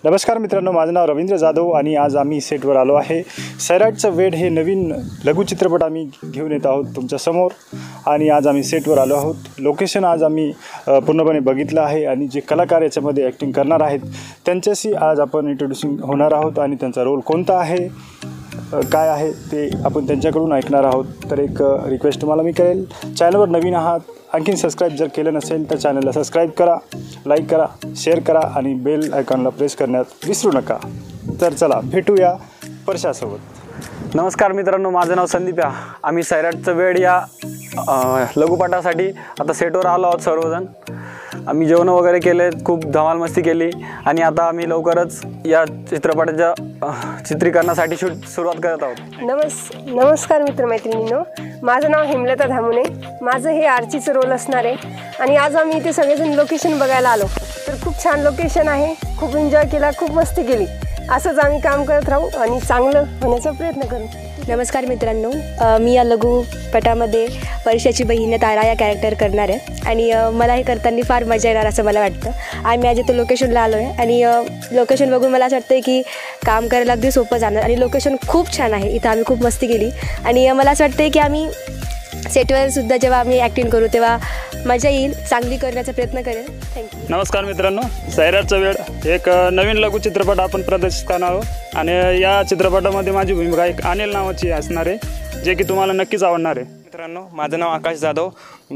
नमस्कार मित्रांनो, माझं नाव रवींद्र जाधव आणि आज आम्ही सेटवर आलो आहे। सैराटचं वेड हे नवीन लघुचित्रपट आम्ही घेऊन येत आहोत तुमच्या समोर आणि आज आम्ही सेटवर आलो आहोत। लोकेशन आज आम्ही पूर्णपणे बघितलं आहे आणि जे कलाकार याच्यामध्ये ॲक्टिंग करणार आहेत त्यांच्याशी आज आपण इंट्रोड्यूसिंग होणार आहोत आणि त्यांचा रोल कोणता आहे काय आहे ते आपण त्यांच्याकडून ऐकणार आहोत। तर एक रिक्वेस्ट तुम्हाला मी करेल, चॅनलवर नवीन आहात आणखीन सबस्क्राईब जर केलं नसेल तर चॅनलला सबस्क्राईब करा, लाईक करा, शेअर करा आणि बेल आयकॉनला प्रेस करण्यात विसरू नका। तर चला भेटूया परशासोबत। नमस्कार मित्रांनो, माझं नाव संदीप आहे। आम्ही सैराटचं वेड या लघुपटासाठी आता सेटवर आलो आहोत सर्वजण। आम्ही जेवण वगैरे केले, खूप धमाल मस्ती केली आणि आता आम्ही लवकरच या चित्रपटाच्या चित्रीकरणासाठी सुरुवात करत आहोत। नमस्कार मित्रमैत्रिणींनो, माझं नाव हेमलता धामुने, माझं हे आर्चीचं रोल असणार आहे आणि आज आम्ही इथे सगळेजण लोकेशन बघायला आलो। तर खूप छान लोकेशन आहे, खूप एन्जॉय केला, खूप मस्ती केली। असंच आम्ही काम करत राहू आणि चांगलं होण्याचा प्रयत्न करू। नमस्कार मित्रांनो, मी या लघुपटामध्ये वर्षाची बहीण तारा या कॅरेक्टर करणार आहे आणि मला हे करताना फार मजा येणार असं मला वाटतं। आम्ही आज इथं लोकेशनला आलो आहे आणि लोकेशन बघून मला असं वाटतं की काम करायला अगदी सोपं जाणार आणि लोकेशन खूप छान आहे। इथं आम्ही खूप मस्ती केली आणि मला असं वाटतं की आम्ही सेटवर सुद्धा जेव्हा आम्ही ॲक्टिंग करू तेव्हा मजा येईल, चांगली करण्याचा प्रयत्न करेल। थँक्यू। नमस्कार मित्रांनो, सैराटचं वेड एक नवीन लघुचित्रपट आपण प्रदर्शित करणार आहोत आणि या चित्रपटामध्ये माझी भूमिका एक अनिल नावाची असणार आहे, जे की तुम्हाला नक्कीच आवडणार आहे। मित्रांनो, माझं नाव आकाश जाधव,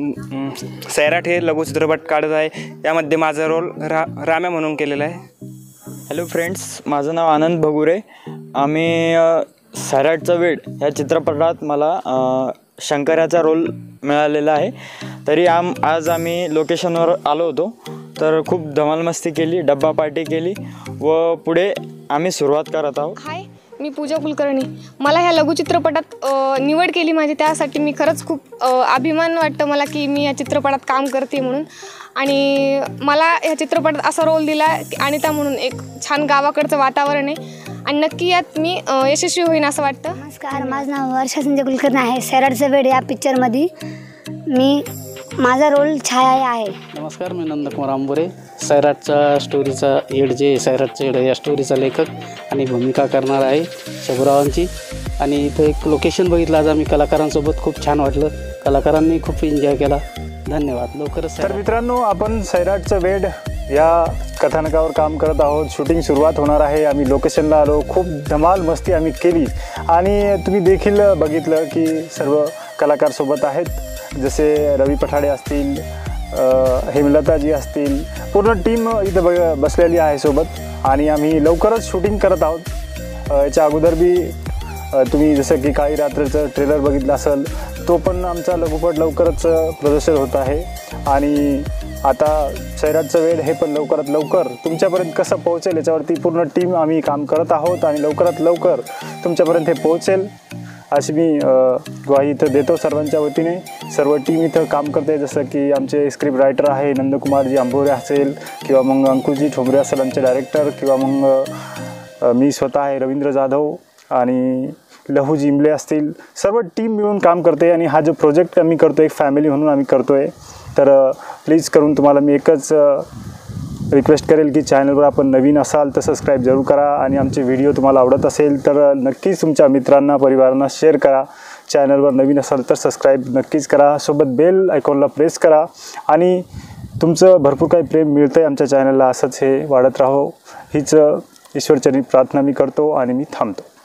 सैराट हे लघुचित्रपट काढत आहे। यामध्ये माझा रोल राम्या म्हणून केलेला आहे। हॅलो फ्रेंड्स, माझं नाव आनंद भगुरे। आम्ही सैराटचं वेड ह्या चित्रपटात मला शंकराचा रोल मिळालेला आहे। तरी आज आम्ही लोकेशनवर आलो होतो, तर खूप धमाल मस्ती केली, डब्बा पार्टी केली व पुढे आम्ही सुरुवात करत आहोत। हाय, मी पूजा कुलकर्णी। मला ह्या लघुचित्रपटात निवड केली माझी, त्यासाठी मी खरंच खूप अभिमान वाटतं मला की मी या चित्रपटात काम करते म्हणून। आणि मला ह्या चित्रपटात असा रोल दिला आणि त्या म्हणून एक छान गावाकडचं वातावरण आहे आणि नक्की यात मी यशस्वी होईन असं वाटतं। नमस्कार, माझं नाव वर्षा संजय कुलकर्णी आहे। सैराटचं वेड या पिक्चरमध्ये माझा रोल छाया आहे। नमस्कार, मी नंदकुमार आंबोरे, सैराटच्या स्टोरीचा हेड जे सैराटचं हेड या स्टोरीचा लेखक आणि भूमिका करणार आहे शबुरावांची। आणि इथं एक लोकेशन बघितलं आज आम्ही कलाकारांसोबत, खूप छान वाटलं, कलाकारांनी खूप एन्जॉय केला। धन्यवाद। लवकरच तर मित्रांनो, आपण सैराटचं वेड या कथानकावर काम करत आहोत। शूटिंग सुरुवात होणार आहे। आम्ही लोकेशनला आलो, खूप धमाल मस्ती आम्ही केली आणि तुम्ही देखील बघितलं की सर्व कलाकार सोबत आहेत, जसे रवी पठाडे असतील, हेमलताजी असतील, पूर्ण टीम इथं बसलेली आहे सोबत आणि आम्ही लवकरच शूटिंग करत आहोत। याच्या अगोदर बी तुम्ही जसं की काळी रात्रीचं ट्रेलर बघितलं असेल, तो पण आमचा लघुपट लवकरच प्रदर्शित होत आहे आणि आता सैराटचं वेड हे पण लवकरात लवकर तुमच्यापर्यंत कसं पोहोचेल याच्यावरती पूर्ण टीम आम्ही काम करत आहोत आणि लवकरात लवकर तुमच्यापर्यंत हे पोहोचेल अशी मी ग्वाही इथं देतो सर्वांच्या वतीने। सर्व टीम इथं काम करते, जसं की आमचे स्क्रिप्ट रायटर आहे नंदकुमारजी आंबोरे असेल किंवा मग अंकुशजी ठोंबरे असेल आमचे डायरेक्टर, किंवा मग मी स्वतः आहे रवींद्र जाधव आणि लहू जिंबले असतील। सर्व टीम मिळून काम करते आणि हा जो प्रोजेक्ट आम्ही करतो एक फॅमिली म्हणून आम्ही करतो आहे। तर प्लीज करून तुम्हाला मी एकच रिक्वेस्ट करेल की चॅनलवर आपण नवीन असाल तर सबस्क्राईब जरूर करा आणि आमचे व्हिडिओ तुम्हाला आवडत असेल तर नक्कीच तुमच्या मित्रांना परिवारांना शेअर करा। चॅनलवर नवीन असाल तर सबस्क्राईब नक्कीच करा, सोबत बेल आयकॉनला प्रेस करा आणि तुमचं भरपूर काही प्रेम मिळतं आहे आमच्या चॅनलला, असंच हे वाढत राहो हीच ईश्वरचरणी प्रार्थना मी करतो आणि मी थांबतो।